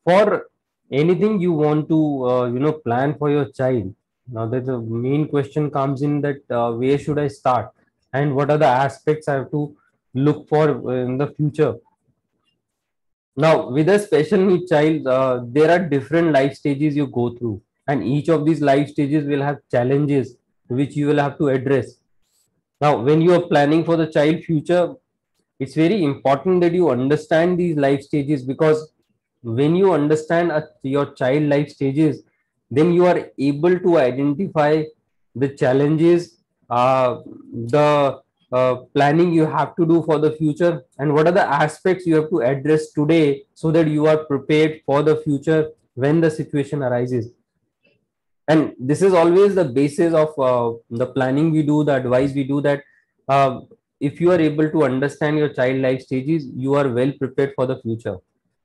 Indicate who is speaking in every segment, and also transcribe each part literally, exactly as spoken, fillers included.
Speaker 1: for anything you want to uh, you know plan for your child. Now that the main question comes in, that uh, where should I start, and what are the aspects I have to look for uh, in the future. Now with a special need child, uh, there are different life stages you go through, and each of these life stages will have challenges which you will have to address. Now when you are planning for the child future, it's very important that you understand these life stages, because when you understand a, your child life stages, then you are able to identify the challenges, uh, the uh, planning you have to do for the future, and what are the aspects you have to address today so that you are prepared for the future when the situation arises. And this is always the basis of uh, the planning we do, the advice we do, that uh, if you are able to understand your child life stages, you are well prepared for the future.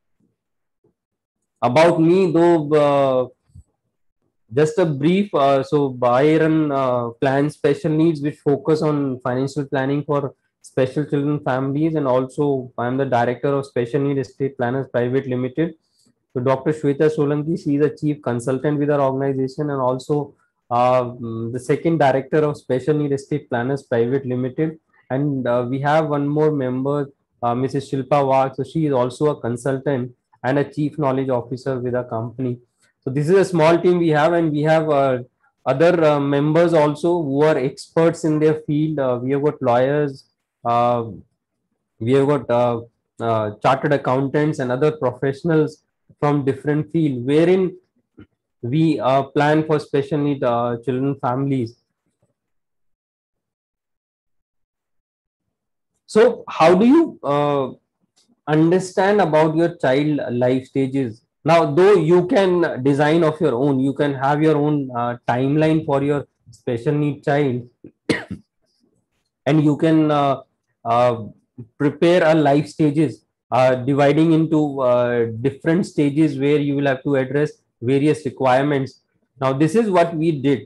Speaker 1: About me, though, uh, just a brief. Uh, so, I run uh, Plan Special Needs, which focus on financial planning for special children families, and also I am the director of Special Need Estate Planners Private Limited. So, Doctor Shweta Solanki, she is a chief consultant with our organization, and also uh, the second director of Special Need Estate Planners Private Limited. And uh, we have one more member, uh, Missus Shilpa Wag. So, she is also a consultant and a chief knowledge officer with our company. So this is a small team we have, and we have uh, other uh, members also who are experts in their field. Uh, we have got lawyers, uh, we have got uh, uh, chartered accountants and other professionals from different field, wherein we uh, plan for special need uh, children families. So how do you uh, understand about your child life stages? Now, though you can design of your own, you can have your own uh, timeline for your special need child, and you can uh, uh, prepare a life stages, uh, dividing into uh, different stages where you will have to address various requirements. Now this is what we did.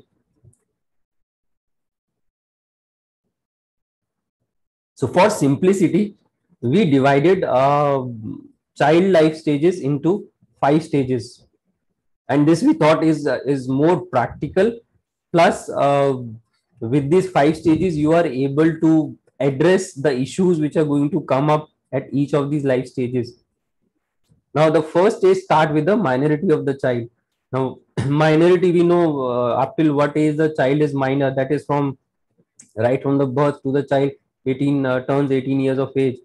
Speaker 1: So for simplicity, we divided uh, child life stages into five stages, and this we thought is uh, is more practical. Plus, uh, with these five stages, you are able to address the issues which are going to come up at each of these life stages. Now, the first stage start with the minority of the child. Now, minority, we know uh, up till what age the child is minor. That is from right from the birth to the child eighteen uh, turns eighteen years of age.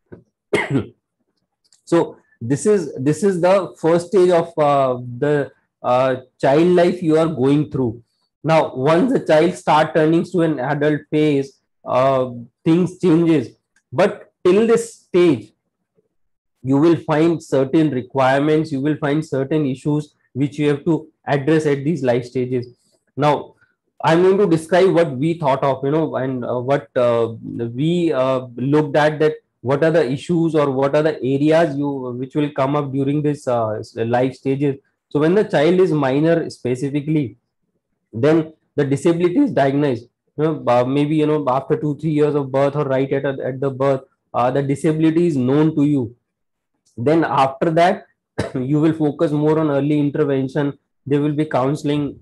Speaker 1: So this is this is the first stage of uh, the uh, child life you are going through. Now once the child start turning to an adult phase, uh, things changes, but till this stage you will find certain requirements, you will find certain issues which you have to address at these life stages. Now I'm going to describe what we thought of, you know, and uh, what uh, we uh, looked at, that what are the issues or what are the areas you which will come up during this uh, life stages. So when the child is minor specifically, then the disability is diagnosed. You know, uh, maybe you know after two three years of birth, or right at at the birth, uh, the disability is known to you. Then after that, you will focus more on early intervention. There will be counseling.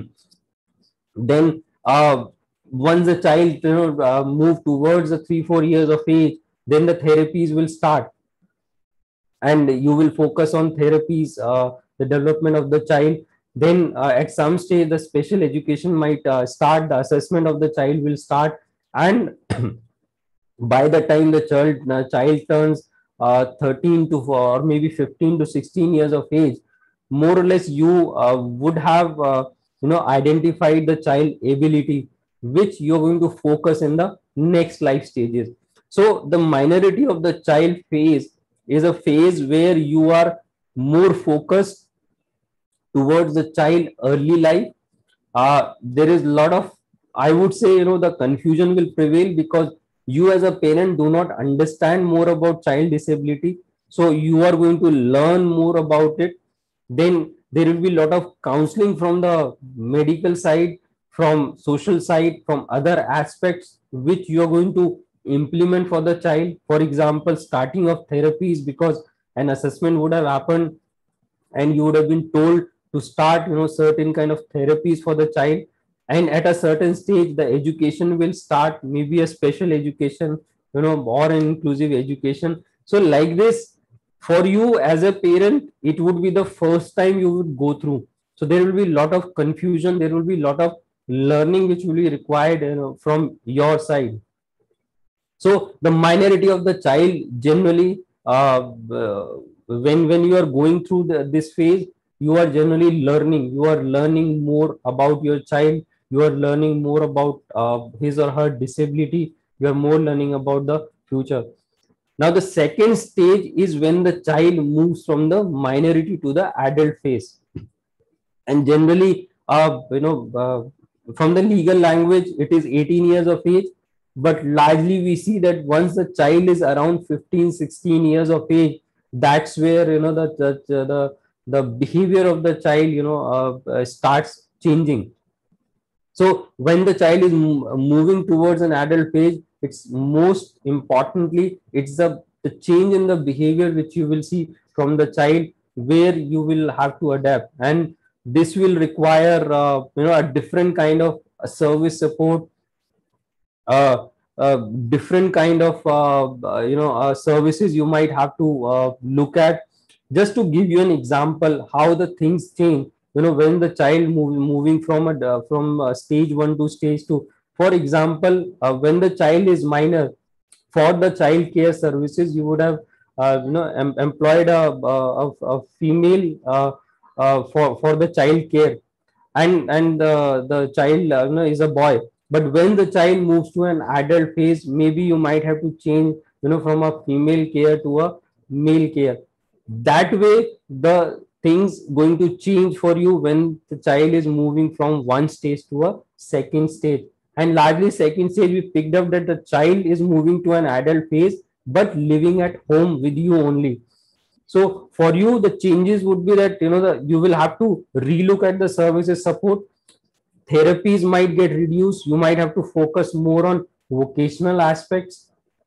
Speaker 1: Then uh, once the child you know uh, move towards the three four years of age, then the therapies will start, and you will focus on therapies, uh, the development of the child. Then uh, at some stage the special education might uh, start, the assessment of the child will start, and by the time the child uh, child turns uh, thirteen to or maybe fifteen to sixteen years of age, more or less you uh, would have uh, you know identified the child ability which you're going to focus in the next life stages. So the minority of the child phase is a phase where you are more focused towards the child early life. Uh, there is a lot of, I would say, you know, the confusion will prevail because you as a parent do not understand more about child disability. So you are going to learn more about it. Then there will be a lot of counseling from the medical side, from social side, from other aspects which you are going to implement for the child. For example, starting of therapies, because an assessment would have happened and you would have been told to start, you know, certain kind of therapies for the child. And at a certain stage, the education will start, maybe a special education, you know, or an inclusive education. So like this, for you as a parent, it would be the first time you would go through. So there will be a lot of confusion, there will be a lot of learning which will be required, you know, from your side. So the minority of the child generally, uh, uh, when when you are going through the, this phase, you are generally learning. You are learning more about your child. You are learning more about uh, his or her disability. You are more learning about the future. Now the second stage is when the child moves from the minority to the adult phase, and generally, uh, you know, uh, from the legal language, it is eighteen years of age. But largely, we see that once the child is around fifteen, sixteen years of age, that's where, you know, the the the, the behavior of the child, you know, uh, uh, starts changing. So when the child is moving towards an adult phase, it's most importantly, it's the, the change in the behavior which you will see from the child, where you will have to adapt. And this will require, uh, you know, a different kind of uh, service support, uh, uh, different kind of, uh, uh, you know, uh, services you might have to uh, look at. Just to give you an example how the things change, you know, when the child move, moving from a uh, from uh, stage one to stage two. For example, uh, when the child is minor, for the child care services, you would have, uh, you know, em- employed a, a, a female, uh, uh, for for the child care, and and uh, the child, uh, you know, is a boy. But when the child moves to an adult phase, maybe you might have to change, you know, from a female care to a male care. That way the things going to change for you when the child is moving from one stage to a second stage. And largely second stage, we picked up that the child is moving to an adult phase but living at home with you only. So for you, the changes would be that, you know, the you will have to relook at the services support. Therapies might get reduced. You might have to focus more on vocational aspects,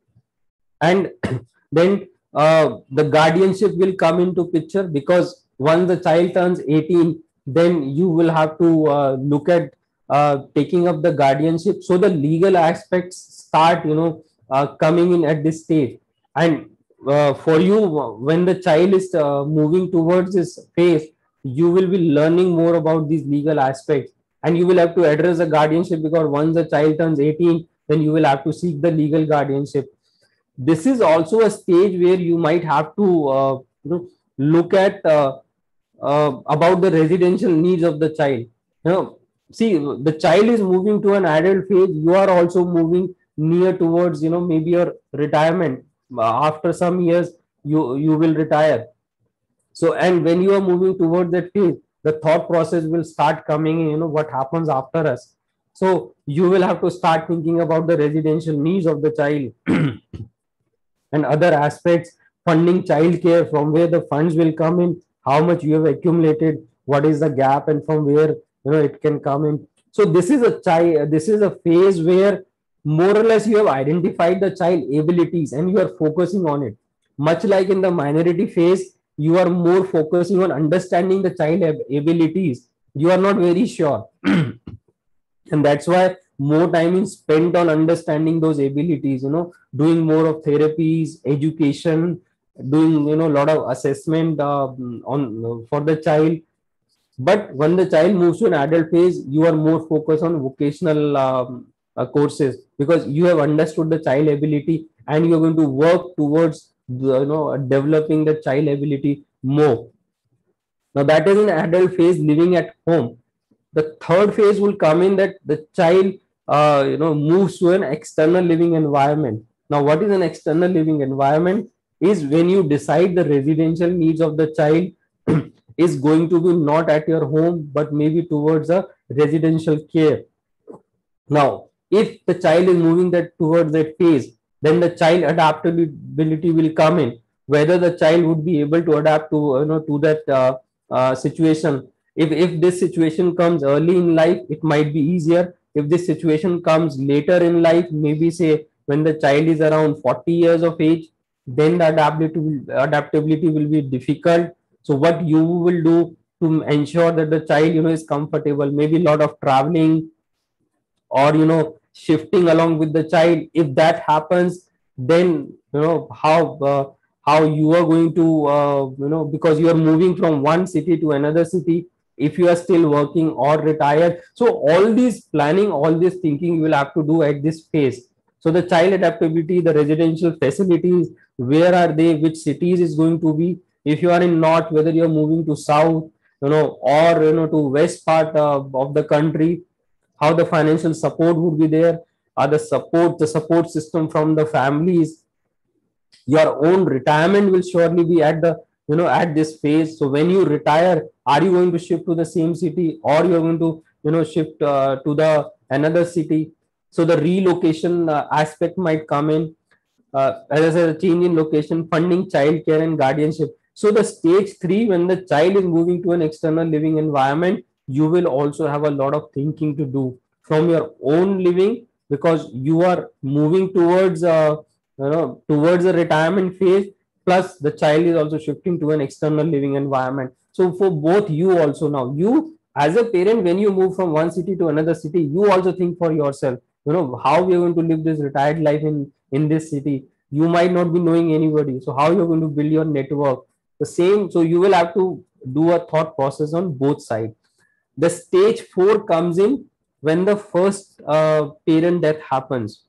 Speaker 1: and then uh, the guardianship will come into picture, because once the child turns eighteen, then you will have to uh, look at uh, taking up the guardianship. So the legal aspects start, you know, uh, coming in at this stage. And uh, for you, when the child is uh, moving towards this phase, you will be learning more about these legal aspects, and you will have to address the guardianship, because once the child turns eighteen, then you will have to seek the legal guardianship. This is also a stage where you might have to, uh, you know, look at uh, uh, about the residential needs of the child. You know, see, the child is moving to an adult phase. You are also moving near towards, you know, maybe your retirement. Uh, after some years, you you will retire. So, and when you are moving towards that phase, the thought process will start coming in, you know, what happens after us. So you will have to start thinking about the residential needs of the child and other aspects. Funding childcare, from where the funds will come in, how much you have accumulated, what is the gap, and from where, you know, it can come in. So this is a child, this is a phase where more or less you have identified the child abilities and you are focusing on it. Much like in the minority phase, you are more focusing on understanding the child abilities. You are not very sure. And that's why more time is spent on understanding those abilities, you know, doing more of therapies, education, doing, you know, a lot of assessment uh, on for the child. But when the child moves to an adult phase, you are more focused on vocational um, uh, courses, because you have understood the child ability and you are going to work towards the, you know, developing the child ability more. Now that is an adult phase, living at home. The third phase will come in, that the child, uh, you know, moves to an external living environment. Now what is an external living environment? Is when you decide the residential needs of the child is going to be not at your home, but maybe towards a residential care. Now if the child is moving that towards that phase, then the child adaptability will come in, whether the child would be able to adapt to, you know, to that uh, uh, situation. If if this situation comes early in life, it might be easier. If this situation comes later in life, maybe say when the child is around forty years of age, then the adaptability adaptability will be difficult. So what you will do to ensure that the child, you know, is comfortable, maybe a lot of traveling, or you know, shifting along with the child. If that happens, then you know how uh, how you are going to uh, you know, because you are moving from one city to another city, if you are still working or retired. So all this planning, all this thinking you will have to do at this phase. So the child adaptability, the residential facilities, where are they, which cities is going to be, if you are in north, whether you are moving to south, you know, or you know, to west part uh, of the country, how the financial support would be there, are the support, the support system from the families. Your own retirement will surely be at the, you know, at this phase. So when you retire, are you going to shift to the same city, or you're going to, you know, shift uh, to the another city? So the relocation uh, aspect might come in. Uh, as I said, a change in location, funding childcare and guardianship. So the stage three, when the child is moving to an external living environment, you will also have a lot of thinking to do from your own living, because you are moving towards uh, you know, towards the retirement phase. Plus the child is also shifting to an external living environment. So for both, you also, now you as a parent, when you move from one city to another city, you also think for yourself, you know, how we are going to live this retired life in in this city. You might not be knowing anybody, so how you're going to build your network, the same. So you will have to do a thought process on both sides. The stage four comes in when the first uh, parent death happens.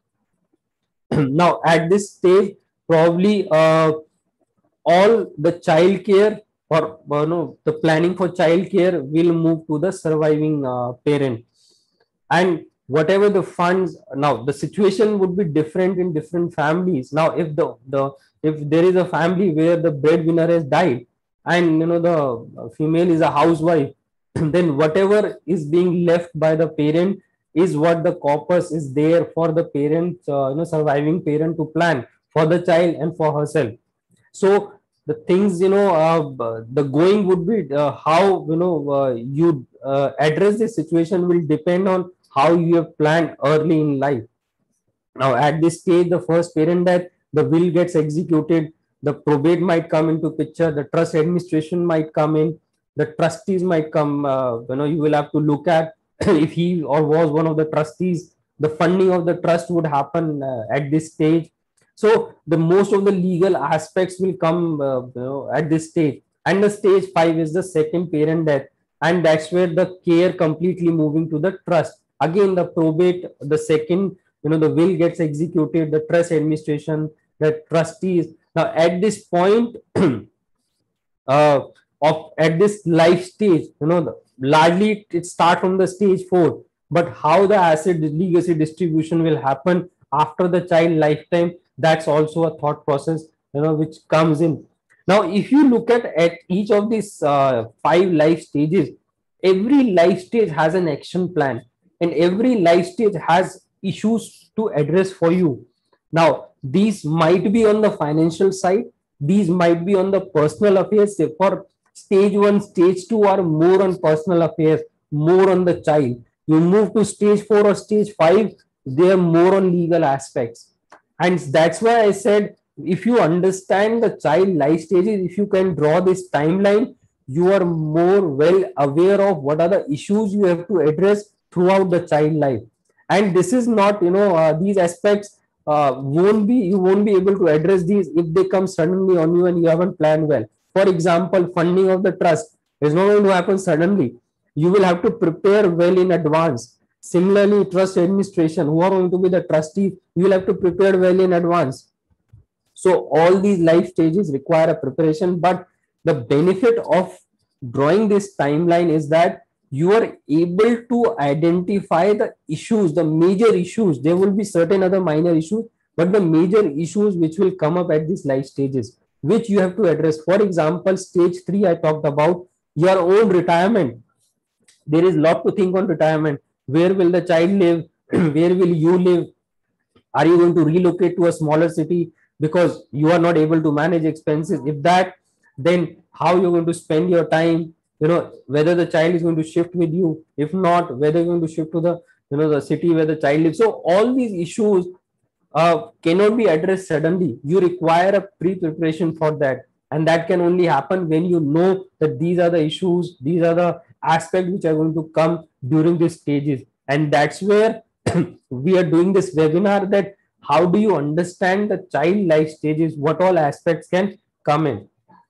Speaker 1: Now at this stage, probably uh, all the child care, or uh, no, the planning for child care will move to the surviving uh, parent. And whatever the funds, now the situation would be different in different families. Now if the the if there is a family where the breadwinner has died, and you know, the female is a housewife, then whatever is being left by the parent is what the corpus is there for the parent, uh, you know, surviving parent to plan for the child and for herself. So the things, you know, uh, the going would be uh, how, you know, uh, you uh, address this situation will depend on how you have planned early in life. Now at this stage, the first parent death, the will gets executed, the probate might come into picture, the trust administration might come in, the trustees might come, uh, you know, you will have to look at if he or was one of the trustees, the funding of the trust would happen uh, at this stage. So the most of the legal aspects will come uh, you know, at this stage. And the stage five is the second parent death, and that's where the care completely moving to the trust. Again, the probate, the second, you know, the will gets executed, the trust administration, the trustees. Now at this point, uh, of at this life stage, you know, the, largely it start from the stage four, but how the asset legacy distribution will happen after the child lifetime, that's also a thought process, you know, which comes in. Now if you look at at each of these uh, five life stages, every life stage has an action plan, and every life stage has issues to address for you. Now these might be on the financial side, these might be on the personal affairs. For stage one, stage two are more on personal affairs, more on the child. You move to stage four or stage five, they are more on legal aspects. And that's why I said, if you understand the child life stages, if you can draw this timeline, you are more well aware of what are the issues you have to address throughout the child life. And this is not, you know, uh, these aspects uh, won't be, you won't be able to address these if they come suddenly on you and you haven't planned well. For example, funding of the trust is not going to happen suddenly. You will have to prepare well in advance. Similarly, trust administration, who are going to be the trustees, you will have to prepare well in advance. So all these life stages require a preparation, but the benefit of drawing this timeline is that you are able to identify the issues, the major issues. There will be certain other minor issues, but the major issues which will come up at these life stages, which you have to address. For example, stage three, I talked about your own retirement. There is a lot to think on retirement. Where will the child live? Where will you live? Are you going to relocate to a smaller city because you are not able to manage expenses? If that, then how you're going to spend your time? You know, whether the child is going to shift with you. If not, whether you're going to shift to the, you know, the city where the child lives. So all these issues uh, cannot be addressed suddenly. You require a pre-preparation for that. And that can only happen when you know that these are the issues, these are the aspects which are going to come during these stages. And that's where we are doing this webinar, that how do you understand the child life stages, what all aspects can come in.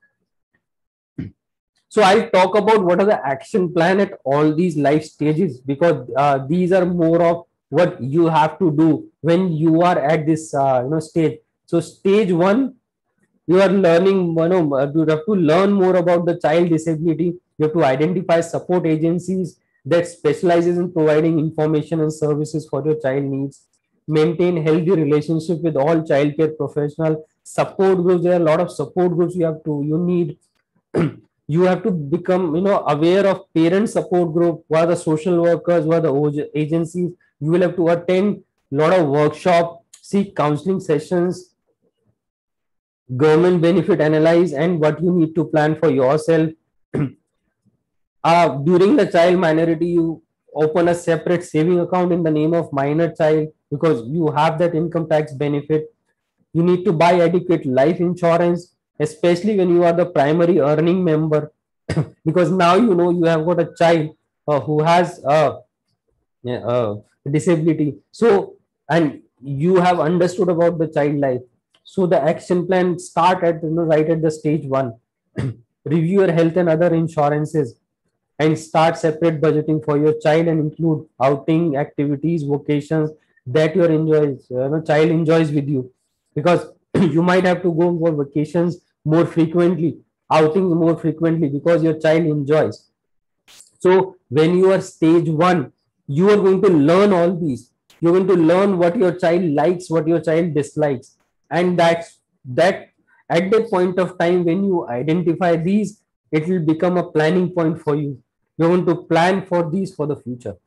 Speaker 1: So I'll talk about what are the action plan at all these life stages, because uh, these are more of what you have to do when you are at this uh, you know stage. So stage one, you are learning, you know, uh, you have to learn more about the child disability. You have to identify support agencies that specializes in providing information and services for your child needs. Maintain healthy relationship with all childcare professional. Support groups, there are a lot of support groups you have to, you need. You have to become, you know, aware of parent support group, who are the social workers, who are the agencies. You will have to attend a lot of workshop, seek counseling sessions, government benefit analyze, and what you need to plan for yourself. Uh, during the child minority, you open a separate saving account in the name of minor child, because you have that income tax benefit. You need to buy adequate life insurance, especially when you are the primary earning member, because now you know you have got a child uh, who has a, a disability. So, and you have understood about the child life. So the action plan start at, you know, right at the stage one. Review your health and other insurances, and start separate budgeting for your child, and include outing activities, vacations that your enjoys, you know, child enjoys with you, because you might have to go for vacations more frequently, outings more frequently, because your child enjoys. So when you are stage one, you are going to learn all these. You're going to learn what your child likes, what your child dislikes, and that's that at that point of time when you identify these, it will become a planning point for you. You're going to plan for these for the future.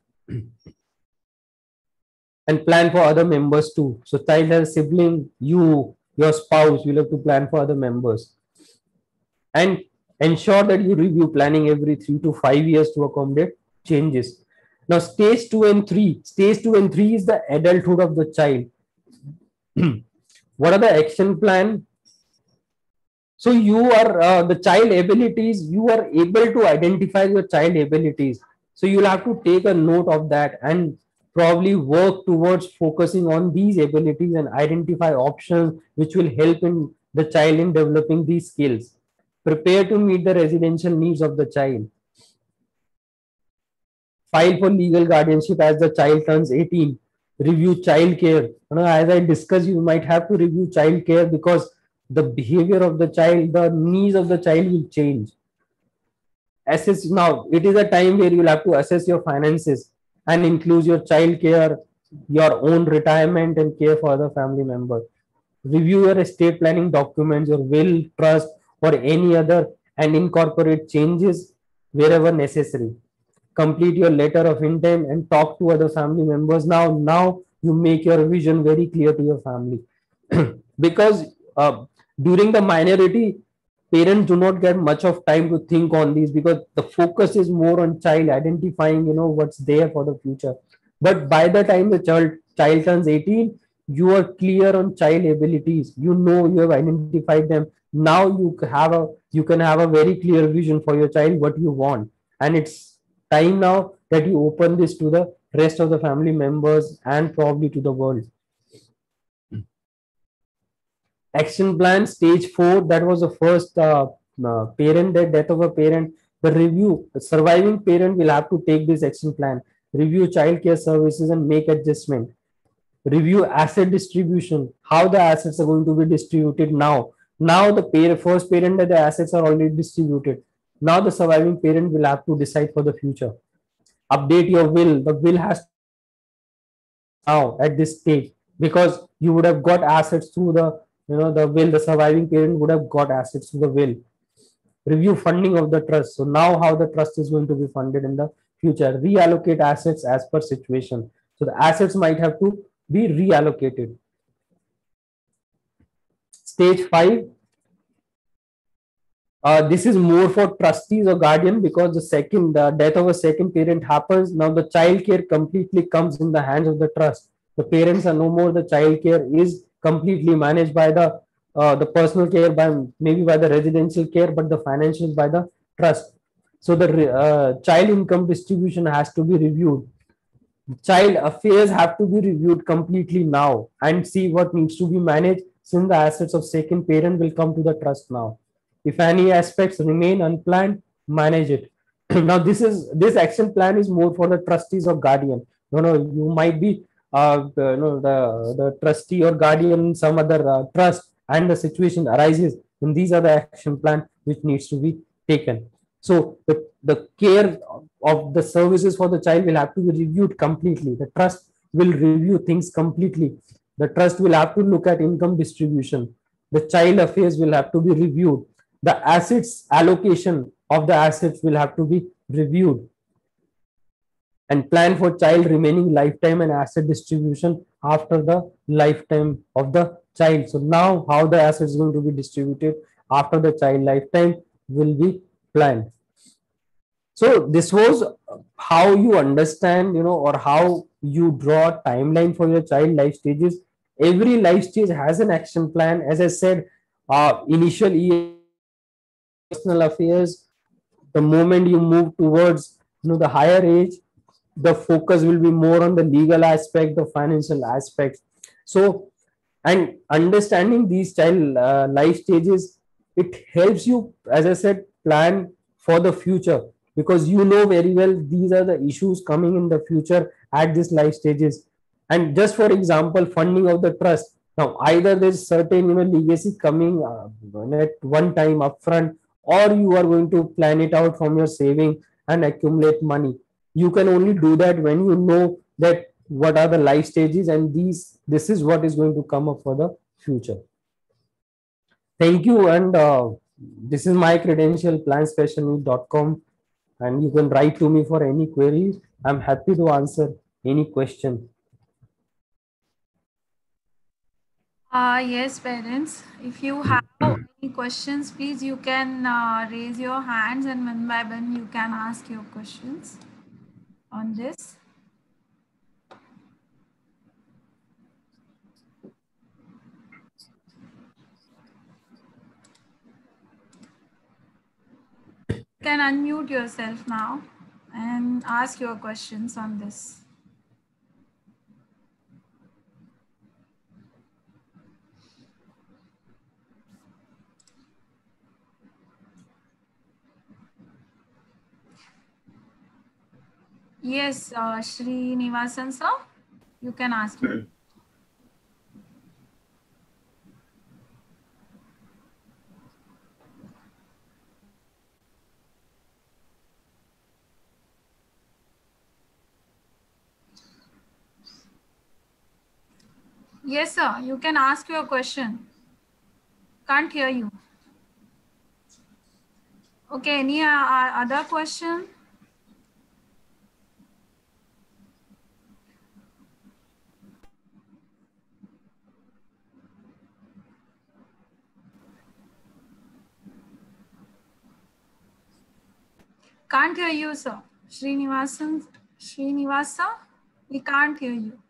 Speaker 1: And plan for other members too. So child has a sibling, you, your spouse, you'll have to plan for other members. And ensure that you review planning every three to five years to accommodate changes. Now, stage two and three. Stage two and three is the adulthood of the child. What are the action plan? So you are uh, the child abilities, you are able to identify your child abilities. So you'll have to take a note of that and probably work towards focusing on these abilities and identify options which will help in the child in developing these skills. Prepare to meet the residential needs of the child. File for legal guardianship as the child turns eighteen. Review child care. You know, as I discussed, you might have to review child care, because the behavior of the child, the needs of the child will change. Assess now, it is a time where you'll have to assess your finances and include your child care, your own retirement, and care for other family members. Review your estate planning documents, your will, trust, or any other, and incorporate changes wherever necessary. Complete your letter of intent and talk to other family members. Now, now you make your vision very clear to your family. Because uh, during the minority, parents do not get much of time to think on these, because the focus is more on child identifying, you know, what's there for the future. But by the time the child child turns eighteen, you are clear on child abilities. You know, you have identified them. Now you have a you can have a very clear vision for your child, what you want. And it's time now that you open this to the rest of the family members and probably to the world. Action plan stage four, that was the first uh, uh, parent, the death of a parent. The review, the surviving parent will have to take this action plan, review child care services and make adjustment. Review asset distribution, how the assets are going to be distributed now. Now the parent, first parent, that the assets are already distributed. Now the surviving parent will have to decide for the future. Update your will. The will has now at this stage, because you would have got assets through the, you know, the will. The surviving parent would have got assets through the will. Review funding of the trust. So now how the trust is going to be funded in the future. Reallocate assets as per situation. So the assets might have to be reallocated. Stage five. Uh, this is more for trustees or guardian, because the second the death of a second parent happens. Now the child care completely comes in the hands of the trust. The parents are no more. The child care is completely managed by the uh, the personal care by maybe by the residential care, but the financial by the trust. So the uh, child income distribution has to be reviewed. Child affairs have to be reviewed completely now and see what needs to be managed, since the assets of second parent will come to the trust now. If any aspects remain unplanned, manage it. Now this is this action plan is more for the trustees or guardian. You know, you might be uh, the, you know, the the trustee or guardian in some other uh, trust, and the situation arises, and these are the action plan which needs to be taken. So the, the care of the services for the child will have to be reviewed completely. The trust will review things completely. The trust will have to look at income distribution. The child affairs will have to be reviewed. The assets allocation of the assets will have to be reviewed, and plan for child remaining lifetime and asset distribution after the lifetime of the child. So now how the assets is going to be distributed after the child lifetime will be planned. So this was how you understand, you know, or how you draw a timeline for your child life stages. Every life stage has an action plan. As I said, uh, initial years, personal affairs. The moment you move towards, you know, the higher age, the focus will be more on the legal aspect, the financial aspect. So, and understanding these child uh, life stages, it helps you, as I said, plan for the future, because you know very well these are the issues coming in the future at this life stages. And just for example, funding of the trust. Now, either there's certain, you know, legacy coming uh, at one time upfront, or you are going to plan it out from your saving and accumulate money. You can only do that when you know that what are the life stages, and these this is what is going to come up for the future. Thank you. And uh, this is my credential, plan special need dot com, and you can write to me for any queries. I'm happy to answer any question.
Speaker 2: Uh, yes, parents. If you have any questions, please you can uh, raise your hands, and one by one you can ask your questions on this. You can unmute yourself now and ask your questions on this. Yes, uh, Shri Nivasan sir, you can ask me. Yes, sir, you can ask your question. Can't hear you. Okay, any uh, other question? Can't hear you, sir. Srinivasan, Srinivasa, we can't hear you.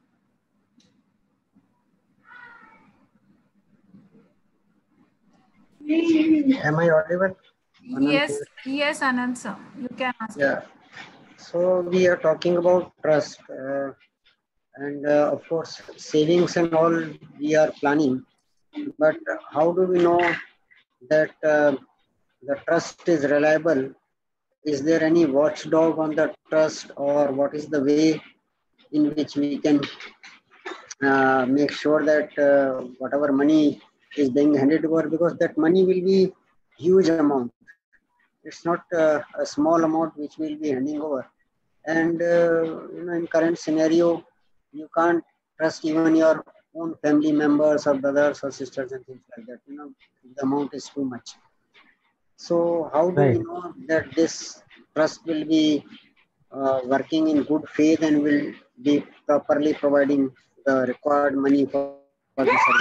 Speaker 3: Am I audible?
Speaker 2: Yes, yes, Anand sir. You can ask.
Speaker 3: Yeah. So we are talking about trust, uh, and uh, of course savings and all we are planning. But how do we know that uh, the trust is reliable? Is there any watchdog on the trust, or what is the way in which we can uh, make sure that uh, whatever money is being handed over, because that money will be huge amount. It's not uh, a small amount which we'll be handing over. And uh, you know, in current scenario, you can't trust even your own family members or brothers or sisters and things like that. You know, the amount is too much. So how do we
Speaker 1: Right.
Speaker 3: know that this trust will be uh, working in good faith and will be properly providing the required money for the services?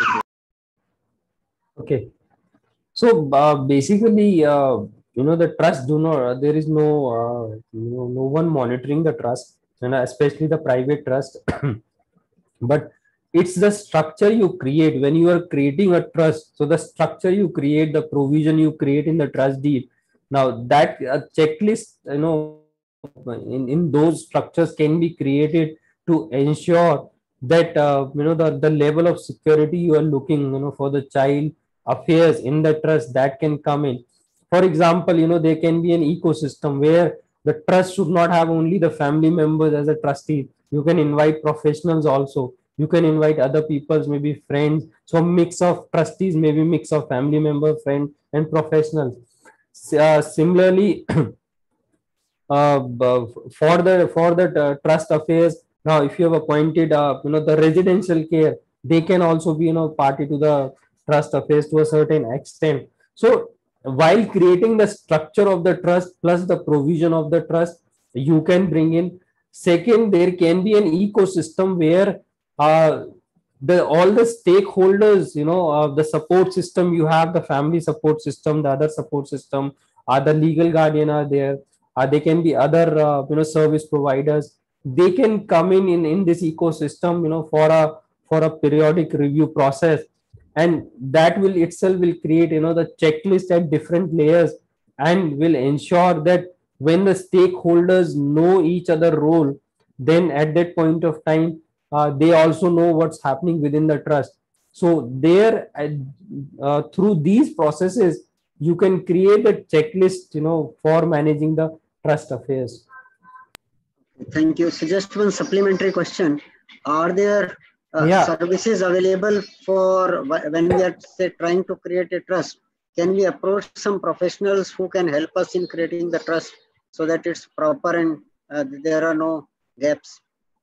Speaker 1: Okay. So uh, basically, uh, you know, the trust do not. Uh, there is no, uh, you no one monitoring the trust, and especially the private trust. But it's the structure you create when you are creating a trust. So the structure you create, the provision you create in the trust deed, now that uh, checklist, you know, in, in those structures can be created to ensure that uh, you know the, the level of security you are looking, you know, for the child affairs in the trust, that can come in. For example, you know, there can be an ecosystem where the trust should not have only the family members as a trustee. You can invite professionals also, you can invite other people's, maybe friends. So mix of trustees, maybe mix of family member, friend, and professionals. Uh, similarly, uh, for the for the uh, trust affairs, now if you have appointed uh, you know the residential care, they can also be, you know, party to the trust affairs to a certain extent. So while creating the structure of the trust plus the provision of the trust, you can bring in, second, there can be an ecosystem where uh, the all the stakeholders, you know, uh, the support system, you have the family support system, the other support system, are the legal guardian are there, uh, they can be other uh, you know service providers, they can come in, in in this ecosystem, you know, for a for a periodic review process. And that will itself will create, you know, the checklist at different layers, and will ensure that when the stakeholders know each other role, then at that point of time, uh, they also know what's happening within the trust. So there, uh, through these processes, you can create a checklist, you know, for managing the trust affairs.
Speaker 3: Thank you. So just one supplementary question. Are there uh,
Speaker 1: Yeah.
Speaker 3: services available for when we are say trying to create a trust? Can we approach some professionals who can help us in creating the trust so that it's proper and uh, there are no gaps?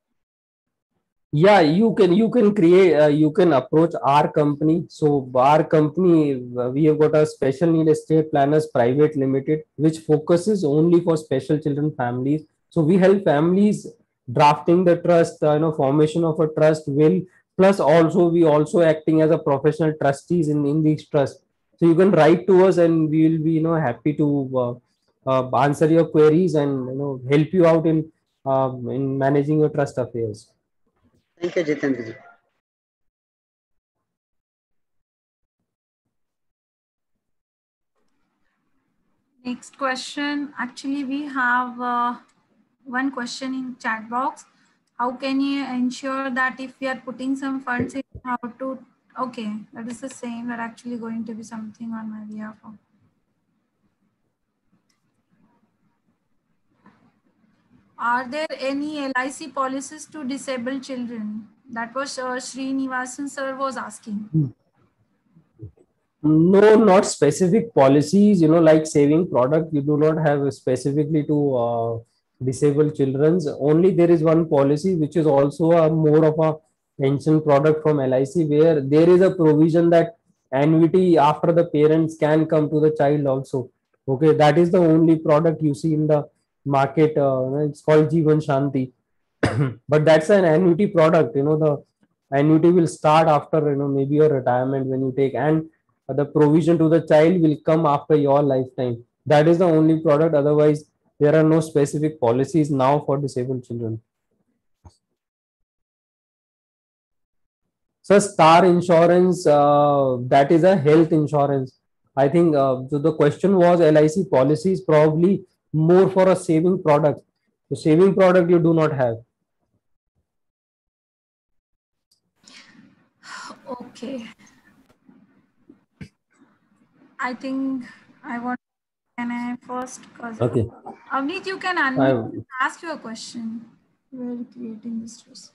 Speaker 1: Yeah, you can you can create uh, you can approach our company. So our company, uh, we have got a special need estate planners private limited, which focuses only for special children families. So we help families drafting the trust, uh, you know, formation of a trust will, plus also we also acting as a professional trustees in in these trusts. So you can write to us, and we will be, you know, happy to uh, uh, answer your queries and, you know, help you out in uh, in managing your trust affairs.
Speaker 3: Thank you, Jitendra.
Speaker 2: Next question. Actually, we have uh, one question in chat box. How can you ensure that if we are putting some funds in, how to, okay, that is the same, that actually going to be something on my behalf. Are there any L I C policies to disabled children? That was uh, Srinivasan sir was asking.
Speaker 1: No, not specific policies, you know, like saving product. You do not have specifically to uh, disabled children's. Only there is one policy which is also a more of a pension product from L I C, where there is a provision that annuity after the parents can come to the child also. Okay, that is the only product you see in the market. Uh, it's called Jeevan Shanti, but that's an annuity product. You know, the annuity will start after, you know, maybe your retirement when you take, and the provision to the child will come after your lifetime. That is the only product. Otherwise, there are no specific policies now for disabled children. So Star Insurance, uh, that is a health insurance. I think uh, so the question was L I C policies, probably more for a saving product. The saving product you do not have.
Speaker 2: Okay. I think I want, can I first?
Speaker 1: Okay.
Speaker 2: Avneet, you can unmute and ask your question. We're creating this trust.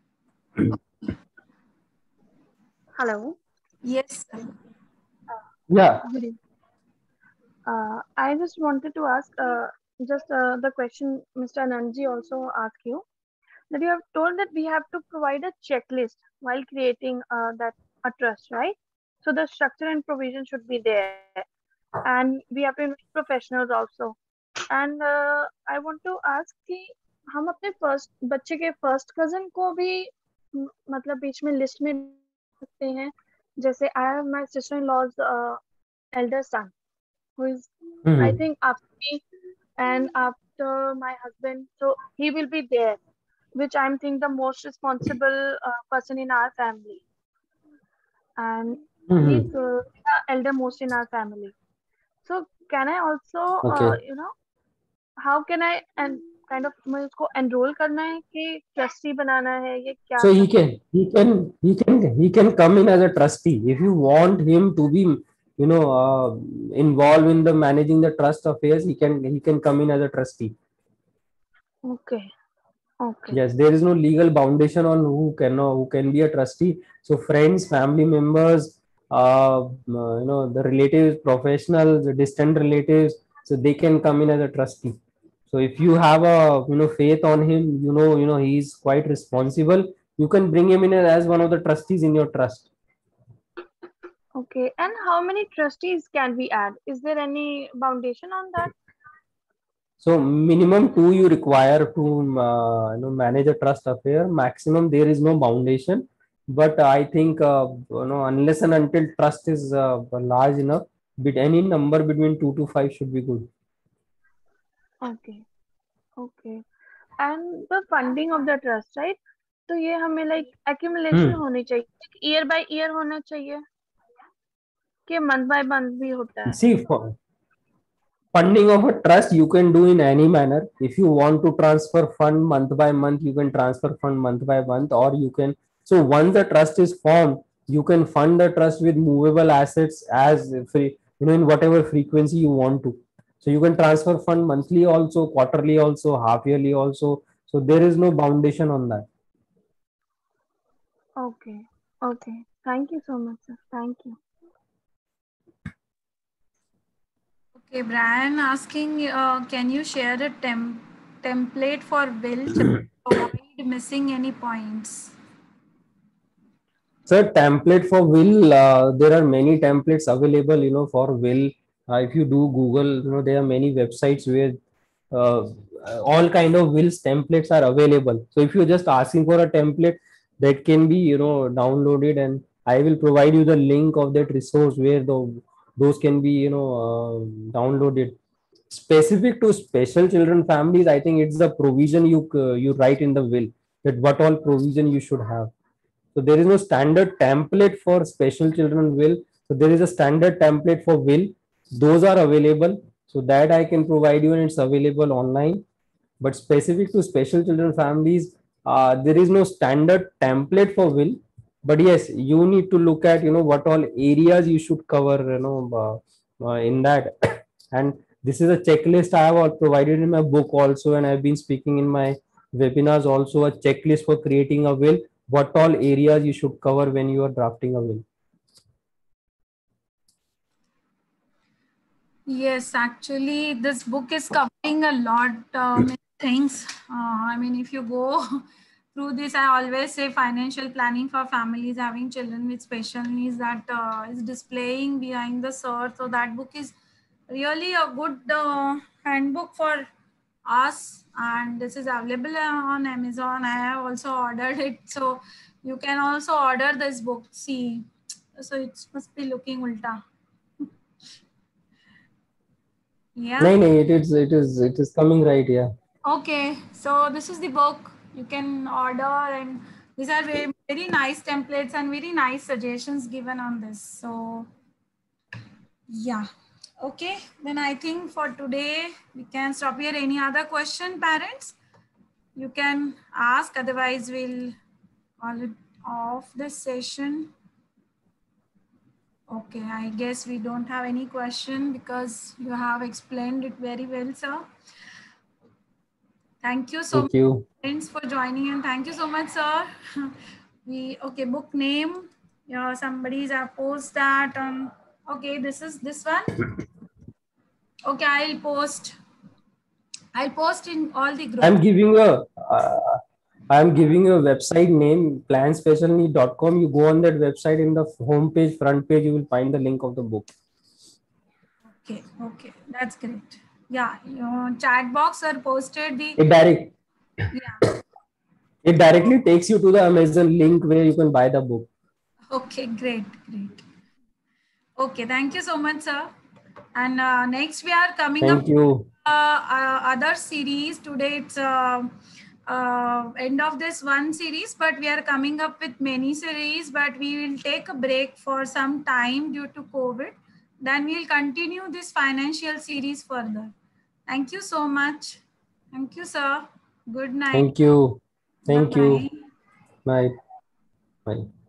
Speaker 4: Hello.
Speaker 2: Yes. Sir.
Speaker 1: Yeah.
Speaker 4: Uh, I just wanted to ask, uh, just uh, the question Mister Anandji also asked you, that you have told that we have to provide a checklist while creating uh, that a trust, right? So the structure and provision should be there, and we have to invite professionals also. And uh, I want to ask कि हम अपने first बच्चे के first cousin को भी म- मतलब बीच में list में रखते हैं. जैसे I have my sister-in-law's uh, elder son, who is
Speaker 1: Mm-hmm.
Speaker 4: I think after me and after my husband, so he will be there. which I'm think the most responsible uh, person in our family, and he's
Speaker 1: Mhm.
Speaker 4: uh, the elder most in our family. So can I also, uh,
Speaker 1: Okay.
Speaker 4: you know, how can I and kind of मैं उसको enroll करना है कि trustee बनाना है ये क्या
Speaker 1: So he
Speaker 4: करना है?
Speaker 1: can he can he can he can come in as a trustee if you want him to be, you know, uh, involved in the managing the trust affairs. He can he can come in as a trustee.
Speaker 4: Okay, okay,
Speaker 1: Yes, there is no legal foundation on who can who can be a trustee. So friends, family members, uh, uh, you know, the relatives, professionals, the distant relatives, so they can come in as a trustee. So if you have a, you know, faith on him, you know, you know he is quite responsible. You can bring him in as one of the trustees in your trust.
Speaker 4: okay. And how many trustees can we add? Is there any foundation on that?
Speaker 1: So minimum two you require to uh, you know manage a trust affair. Maximum there is no foundation, but I think uh, you know unless and until trust is uh, large enough, but any number between two to five should be good.
Speaker 4: Okay, okay. And the funding of the trust, right? तो ये हमें like accumulation
Speaker 1: Hmm.
Speaker 4: होनी चाहिए, like year by year होना चाहिए कि month by month भी होता है?
Speaker 1: See, for funding of a trust you can do in any manner. If you want to transfer fund month by month, you can transfer fund month by month, or you can, so once the trust is formed, you can fund the trust with movable assets as free, you know, in whatever frequency you want to. So you can transfer fund monthly also, quarterly also, half yearly also. So there is no foundation on that.
Speaker 4: Okay, okay. Thank you so much, sir. Thank you.
Speaker 2: Okay, Brian asking, uh, can you share a tem template for will to avoid missing any points?
Speaker 1: So template for will, uh, there are many templates available, you know, for will. Uh, if you do Google, you know, there are many websites where uh, all kind of wills templates are available. So if you're just asking for a template, that can be, you know, downloaded, and I will provide you the link of that resource where the those can be, you know, uh, downloaded. Specific to special children families, I think it's the provision you uh, you write in the will, that what all provision you should have. So there is no standard template for special children will. So there is a standard template for will. Those are available. So that I can provide you, and it's available online. But specific to special children families, uh, there is no standard template for will. But yes, you need to look at, you know, what all areas you should cover, you know, uh, uh, in that. And this is a checklist I have all provided in my book also, and I've been speaking in my webinars also, a checklist for creating a will, what all areas you should cover when you are drafting a will.
Speaker 2: Yes, actually, this book is covering a lot uh, many things. Uh, I mean, if you go through this, I always say financial planning for families having children with special needs, that uh, is displaying behind the search. So that book is really a good uh, handbook for us, and this is available on Amazon. I have also ordered it, so you can also order this book. See, so it must be looking ulta. Yeah.
Speaker 1: No, no, it is, it is, it is coming right. Yeah.
Speaker 2: Okay, so this is the book you can order, and these are very, very nice templates and very nice suggestions given on this. So yeah, okay, then I think for today we can stop here. Any other question, parents? You can ask, otherwise we'll call it off this session. Okay, I guess we don't have any question because you have explained it very well, sir. Thank you so
Speaker 1: Thank
Speaker 2: much,
Speaker 1: you.
Speaker 2: friends, for joining, and thank you so much, sir. We okay, book name. Yeah, somebody's uh, post that. Um, okay, this is this one. Okay, I'll post. I'll post in all the groups.
Speaker 1: I'm giving a, uh, I'm giving a website name, plan special need dot com. You go on that website, in the home page, front page, you will find the link of the book.
Speaker 2: Okay, okay, that's great. Yeah, your chat box are posted the.
Speaker 1: It direct,
Speaker 2: Yeah.
Speaker 1: it directly takes you to the Amazon link where you can buy the book.
Speaker 2: Okay, great, great. Okay, thank you so much, sir. And uh, next we are coming up
Speaker 1: Thank you.
Speaker 2: uh, uh, other series. Today it's uh, uh, end of this one series, but we are coming up with many series, but we will take a break for some time due to COVID. Then we'll continue this financial series further. Thank you so much. Thank you, sir. Good night.
Speaker 1: Thank you. Thank
Speaker 2: Bye-bye.
Speaker 1: you. Bye. Bye.